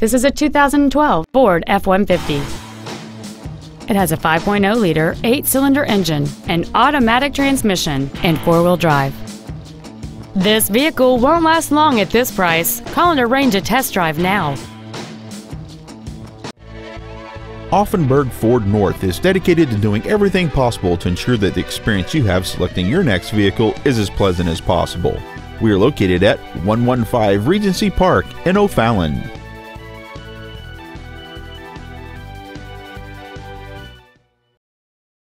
This is a 2012 Ford F-150. It has a 5.0-liter, 8-cylinder engine, an automatic transmission, and 4-wheel drive. This vehicle won't last long at this price. Call and arrange a test drive now. Auffenberg Ford North is dedicated to doing everything possible to ensure that the experience you have selecting your next vehicle is as pleasant as possible. We are located at 115 Regency Park in O'Fallon.